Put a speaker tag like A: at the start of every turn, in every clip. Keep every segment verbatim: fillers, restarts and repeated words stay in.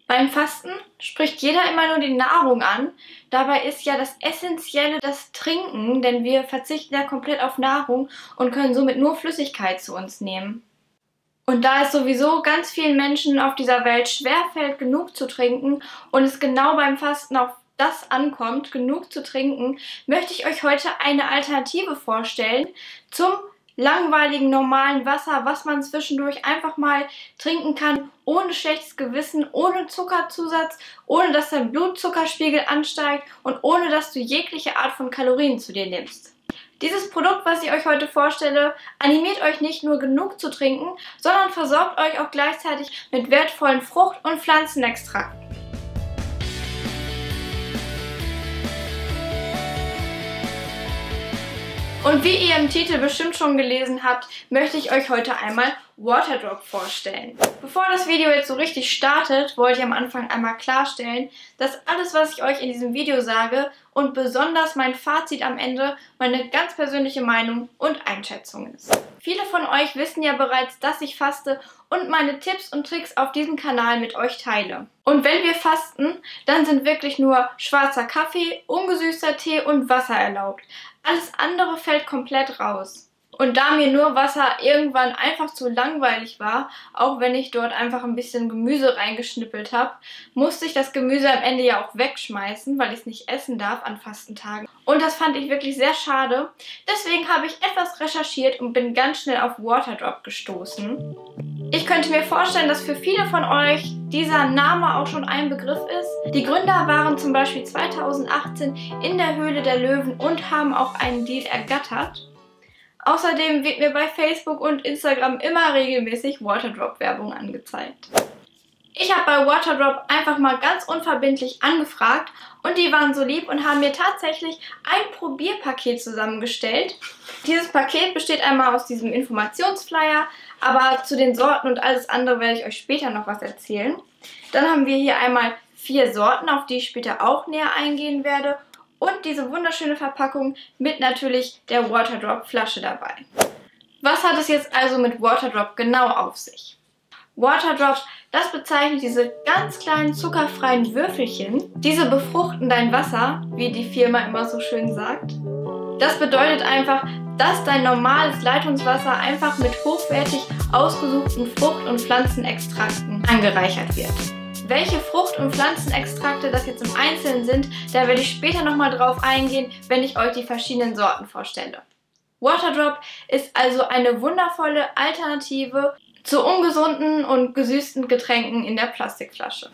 A: Beim Fasten spricht jeder immer nur die Nahrung an. Dabei ist ja das Essentielle das Trinken, denn wir verzichten ja komplett auf Nahrung und können somit nur Flüssigkeit zu uns nehmen. Und da es sowieso ganz vielen Menschen auf dieser Welt schwerfällt, genug zu trinken und es genau beim Fasten auf das ankommt, genug zu trinken, möchte ich euch heute eine Alternative vorstellen zum langweiligen, normalen Wasser, was man zwischendurch einfach mal trinken kann, ohne schlechtes Gewissen, ohne Zuckerzusatz, ohne dass dein Blutzuckerspiegel ansteigt und ohne dass du jegliche Art von Kalorien zu dir nimmst. Dieses Produkt, was ich euch heute vorstelle, animiert euch nicht nur genug zu trinken, sondern versorgt euch auch gleichzeitig mit wertvollen Frucht- und Pflanzenextrakten. Und wie ihr im Titel bestimmt schon gelesen habt, möchte ich euch heute einmal Waterdrop vorstellen. Bevor das Video jetzt so richtig startet, wollte ich am Anfang einmal klarstellen, dass alles, was ich euch in diesem Video sage und besonders mein Fazit am Ende meine ganz persönliche Meinung und Einschätzung ist. Viele von euch wissen ja bereits, dass ich faste und meine Tipps und Tricks auf diesem Kanal mit euch teile. Und wenn wir fasten, dann sind wirklich nur schwarzer Kaffee, ungesüßter Tee und Wasser erlaubt. Alles andere fällt komplett raus. Und da mir nur Wasser irgendwann einfach zu langweilig war, auch wenn ich dort einfach ein bisschen Gemüse reingeschnippelt habe, musste ich das Gemüse am Ende ja auch wegschmeißen, weil ich es nicht essen darf an Fastentagen. Und das fand ich wirklich sehr schade. Deswegen habe ich etwas recherchiert und bin ganz schnell auf Waterdrop gestoßen. Ich könnte mir vorstellen, dass für viele von euch dieser Name auch schon ein Begriff ist. Die Gründer waren zum Beispiel zweitausendachtzehn in der Höhle der Löwen und haben auch einen Deal ergattert. Außerdem wird mir bei Facebook und Instagram immer regelmäßig Waterdrop-Werbung angezeigt. Ich habe bei Waterdrop einfach mal ganz unverbindlich angefragt und die waren so lieb und haben mir tatsächlich ein Probierpaket zusammengestellt. Dieses Paket besteht einmal aus diesem Informationsflyer, aber zu den Sorten und alles andere werde ich euch später noch was erzählen. Dann haben wir hier einmal vier Sorten, auf die ich später auch näher eingehen werde. Und diese wunderschöne Verpackung mit natürlich der Waterdrop-Flasche dabei. Was hat es jetzt also mit Waterdrop genau auf sich? Waterdrop, das bezeichnet diese ganz kleinen zuckerfreien Würfelchen. Diese befruchten dein Wasser, wie die Firma immer so schön sagt. Das bedeutet einfach, dass dein normales Leitungswasser einfach mit hochwertig ausgesuchten Frucht- und Pflanzenextrakten angereichert wird. Welche Frucht- und Pflanzenextrakte das jetzt im Einzelnen sind, da werde ich später nochmal drauf eingehen, wenn ich euch die verschiedenen Sorten vorstelle. Waterdrop ist also eine wundervolle Alternative zu ungesunden und gesüßten Getränken in der Plastikflasche.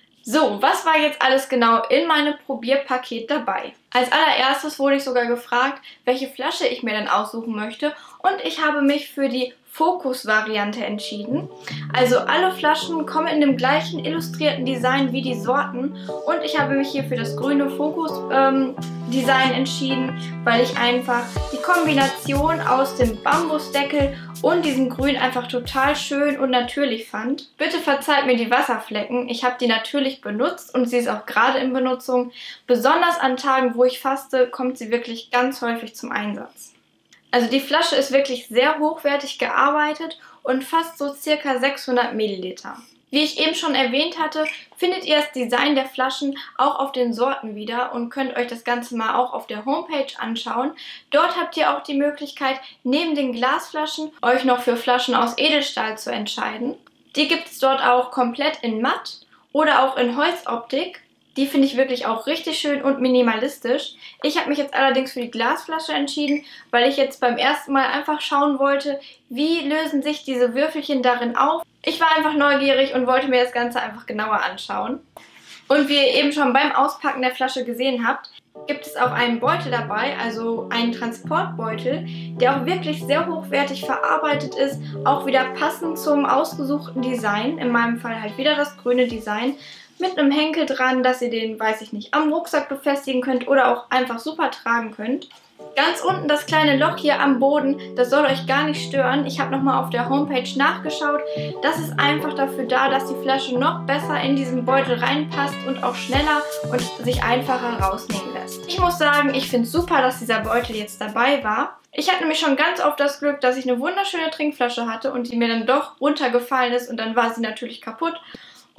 A: So, was war jetzt alles genau in meinem Probierpaket dabei? Als allererstes wurde ich sogar gefragt, welche Flasche ich mir denn aussuchen möchte und ich habe mich für die Fokus-Variante entschieden. Also alle Flaschen kommen in dem gleichen illustrierten Design wie die Sorten und ich habe mich hier für das grüne Fokus-Design ähm, entschieden, weil ich einfach die Kombination aus dem Bambusdeckel und diesem Grün einfach total schön und natürlich fand. Bitte verzeiht mir die Wasserflecken, ich habe die natürlich benutzt und sie ist auch gerade in Benutzung. Besonders an Tagen, wo ich faste, kommt sie wirklich ganz häufig zum Einsatz. Also die Flasche ist wirklich sehr hochwertig gearbeitet und fasst so circa sechshundert Milliliter. Wie ich eben schon erwähnt hatte, findet ihr das Design der Flaschen auch auf den Sorten wieder und könnt euch das Ganze mal auch auf der Homepage anschauen. Dort habt ihr auch die Möglichkeit, neben den Glasflaschen euch noch für Flaschen aus Edelstahl zu entscheiden. Die gibt es dort auch komplett in Matt oder auch in Holzoptik. Die finde ich wirklich auch richtig schön und minimalistisch. Ich habe mich jetzt allerdings für die Glasflasche entschieden, weil ich jetzt beim ersten Mal einfach schauen wollte, wie lösen sich diese Würfelchen darin auf. Ich war einfach neugierig und wollte mir das Ganze einfach genauer anschauen. Und wie ihr eben schon beim Auspacken der Flasche gesehen habt, gibt es auch einen Beutel dabei, also einen Transportbeutel, der auch wirklich sehr hochwertig verarbeitet ist, auch wieder passend zum ausgesuchten Design, in meinem Fall halt wieder das grüne Design, mit einem Henkel dran, dass ihr den, weiß ich nicht, am Rucksack befestigen könnt oder auch einfach super tragen könnt. Ganz unten das kleine Loch hier am Boden, das soll euch gar nicht stören. Ich habe nochmal auf der Homepage nachgeschaut. Das ist einfach dafür da, dass die Flasche noch besser in diesen Beutel reinpasst und auch schneller und sich einfacher rausnehmen lässt. Ich muss sagen, ich finde es super, dass dieser Beutel jetzt dabei war. Ich hatte nämlich schon ganz oft das Glück, dass ich eine wunderschöne Trinkflasche hatte und die mir dann doch runtergefallen ist und dann war sie natürlich kaputt. Und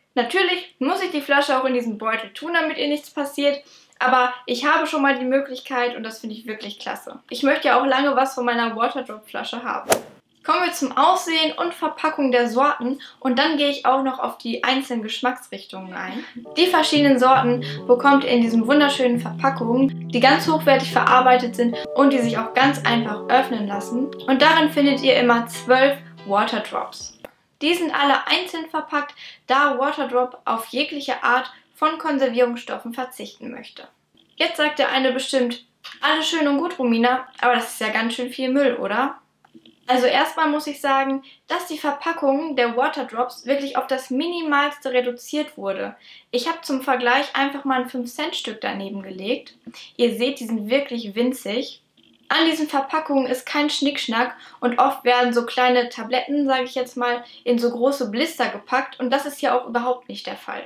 A: Natürlich muss ich die Flasche auch in diesen Beutel tun, damit ihr nichts passiert. Aber ich habe schon mal die Möglichkeit und das finde ich wirklich klasse. Ich möchte ja auch lange was von meiner Waterdrop-Flasche haben. Kommen wir zum Aussehen und Verpackung der Sorten und dann gehe ich auch noch auf die einzelnen Geschmacksrichtungen ein. Die verschiedenen Sorten bekommt ihr in diesen wunderschönen Verpackungen, die ganz hochwertig verarbeitet sind und die sich auch ganz einfach öffnen lassen. Und darin findet ihr immer zwölf Waterdrops. Die sind alle einzeln verpackt, da Waterdrop auf jegliche Art von Konservierungsstoffen verzichten möchte. Jetzt sagt der eine bestimmt, alles schön und gut, Romina, aber das ist ja ganz schön viel Müll, oder? Also erstmal muss ich sagen, dass die Verpackung der Waterdrops wirklich auf das Minimalste reduziert wurde. Ich habe zum Vergleich einfach mal ein fünf Cent Stück daneben gelegt. Ihr seht, die sind wirklich winzig. An diesen Verpackungen ist kein Schnickschnack und oft werden so kleine Tabletten, sage ich jetzt mal, in so große Blister gepackt und das ist hier auch überhaupt nicht der Fall.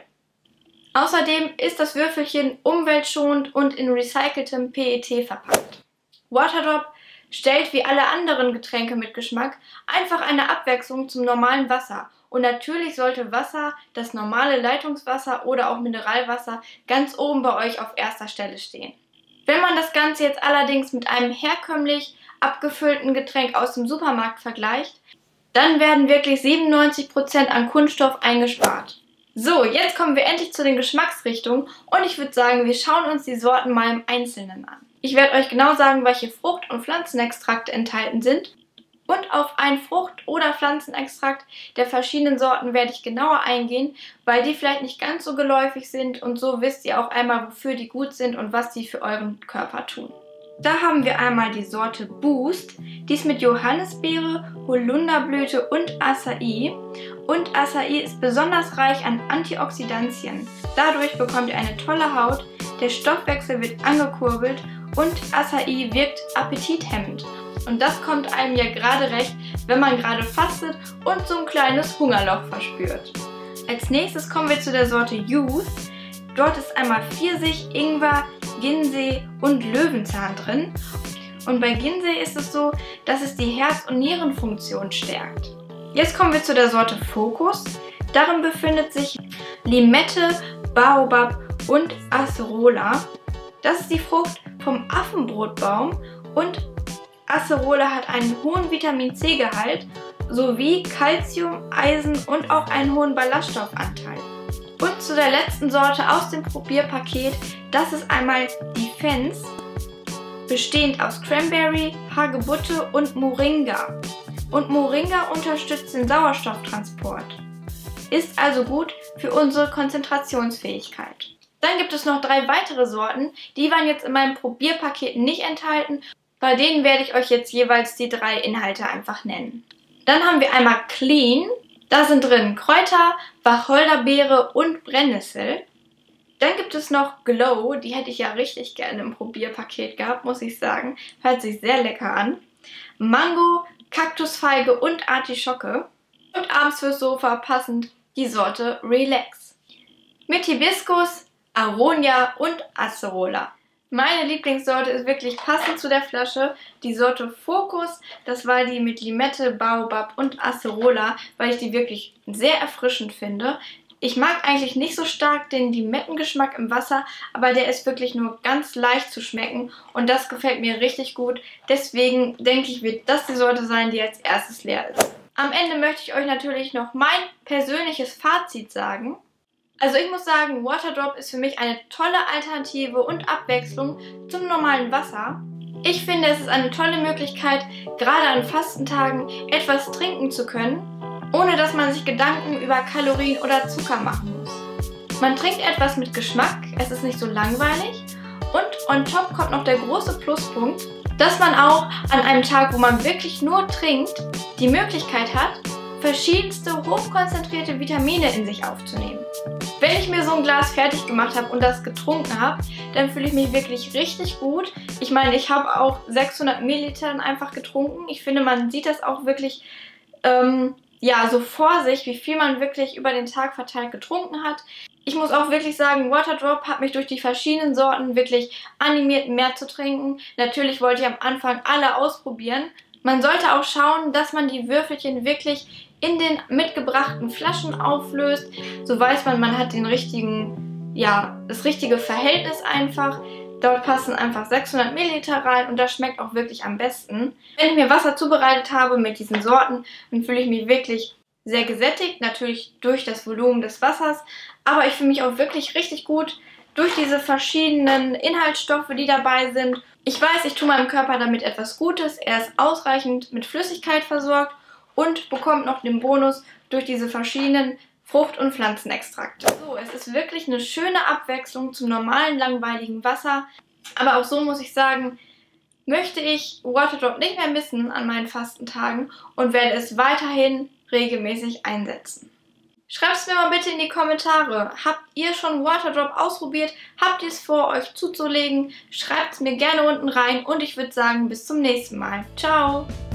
A: Außerdem ist das Würfelchen umweltschonend und in recyceltem P E T verpackt. Waterdrop stellt wie alle anderen Getränke mit Geschmack einfach eine Abwechslung zum normalen Wasser. Und natürlich sollte Wasser, das normale Leitungswasser oder auch Mineralwasser, ganz oben bei euch auf erster Stelle stehen. Wenn man das Ganze jetzt allerdings mit einem herkömmlich abgefüllten Getränk aus dem Supermarkt vergleicht, dann werden wirklich siebenundneunzig Prozent an Kunststoff eingespart. So, jetzt kommen wir endlich zu den Geschmacksrichtungen und ich würde sagen, wir schauen uns die Sorten mal im Einzelnen an. Ich werde euch genau sagen, welche Frucht- und Pflanzenextrakte enthalten sind und auf einen Frucht- oder Pflanzenextrakt der verschiedenen Sorten werde ich genauer eingehen, weil die vielleicht nicht ganz so geläufig sind und so wisst ihr auch einmal, wofür die gut sind und was die für euren Körper tun. Da haben wir einmal die Sorte Boost, die ist mit Johannisbeere, Holunderblüte und Acai. Und Acai ist besonders reich an Antioxidantien. Dadurch bekommt ihr eine tolle Haut, der Stoffwechsel wird angekurbelt und Acai wirkt appetithemmend. Und das kommt einem ja gerade recht, wenn man gerade fastet und so ein kleines Hungerloch verspürt. Als nächstes kommen wir zu der Sorte Youth. Dort ist einmal Pfirsich, Ingwer, Ginseng und Löwenzahn drin. Und bei Ginseng ist es so, dass es die Herz- und Nierenfunktion stärkt. Jetzt kommen wir zu der Sorte Focus. Darin befindet sich Limette, Baobab und Acerola. Das ist die Frucht vom Affenbrotbaum und Acerola hat einen hohen Vitamin-C-Gehalt sowie Calcium, Eisen und auch einen hohen Ballaststoffanteil. Und zu der letzten Sorte aus dem Probierpaket, das ist einmal die Fens, bestehend aus Cranberry, Hagebutte und Moringa. Und Moringa unterstützt den Sauerstofftransport. Ist also gut für unsere Konzentrationsfähigkeit. Dann gibt es noch drei weitere Sorten, die waren jetzt in meinem Probierpaket nicht enthalten. Bei denen werde ich euch jetzt jeweils die drei Inhalte einfach nennen. Dann haben wir einmal Clean. Da sind drin Kräuter, Wacholderbeere und Brennnessel. Dann gibt es noch Glow, die hätte ich ja richtig gerne im Probierpaket gehabt, muss ich sagen. Hört sich sehr lecker an. Mango, Kaktusfeige und Artischocke. Und abends fürs Sofa passend die Sorte Relax. Mit Hibiskus, Aronia und Acerola. Meine Lieblingssorte ist wirklich passend zu der Flasche die Sorte Focus. Das war die mit Limette, Baobab und Acerola, weil ich die wirklich sehr erfrischend finde. Ich mag eigentlich nicht so stark den Limettengeschmack im Wasser, aber der ist wirklich nur ganz leicht zu schmecken und das gefällt mir richtig gut. Deswegen denke ich, wird das die Sorte sein, die als erstes leer ist. Am Ende möchte ich euch natürlich noch mein persönliches Fazit sagen. Also ich muss sagen, Waterdrop ist für mich eine tolle Alternative und Abwechslung zum normalen Wasser. Ich finde, es ist eine tolle Möglichkeit, gerade an Fastentagen etwas trinken zu können, ohne dass man sich Gedanken über Kalorien oder Zucker machen muss. Man trinkt etwas mit Geschmack, es ist nicht so langweilig und on top kommt noch der große Pluspunkt, dass man auch an einem Tag, wo man wirklich nur trinkt, die Möglichkeit hat, verschiedenste hochkonzentrierte Vitamine in sich aufzunehmen. Wenn ich mir so ein Glas fertig gemacht habe und das getrunken habe, dann fühle ich mich wirklich richtig gut. Ich meine, ich habe auch sechshundert Milliliter einfach getrunken. Ich finde, man sieht das auch wirklich ähm, ja, so vor sich, wie viel man wirklich über den Tag verteilt getrunken hat. Ich muss auch wirklich sagen, Waterdrop hat mich durch die verschiedenen Sorten wirklich animiert, mehr zu trinken. Natürlich wollte ich am Anfang alle ausprobieren. Man sollte auch schauen, dass man die Würfelchen wirklich in den mitgebrachten Flaschen auflöst. So weiß man, man hat den richtigen, ja, das richtige Verhältnis einfach. Dort passen einfach sechshundert Milliliter rein und das schmeckt auch wirklich am besten. Wenn ich mir Wasser zubereitet habe mit diesen Sorten, dann fühle ich mich wirklich sehr gesättigt, natürlich durch das Volumen des Wassers, aber ich fühle mich auch wirklich richtig gut durch diese verschiedenen Inhaltsstoffe, die dabei sind. Ich weiß, ich tue meinem Körper damit etwas Gutes, er ist ausreichend mit Flüssigkeit versorgt und bekommt noch den Bonus durch diese verschiedenen Frucht- und Pflanzenextrakte. So, es ist wirklich eine schöne Abwechslung zum normalen, langweiligen Wasser. Aber auch so muss ich sagen, möchte ich Waterdrop nicht mehr missen an meinen Fastentagen und werde es weiterhin regelmäßig einsetzen. Schreibt es mir mal bitte in die Kommentare. Habt ihr schon Waterdrop ausprobiert? Habt ihr es vor, euch zuzulegen? Schreibt es mir gerne unten rein und ich würde sagen, bis zum nächsten Mal. Ciao!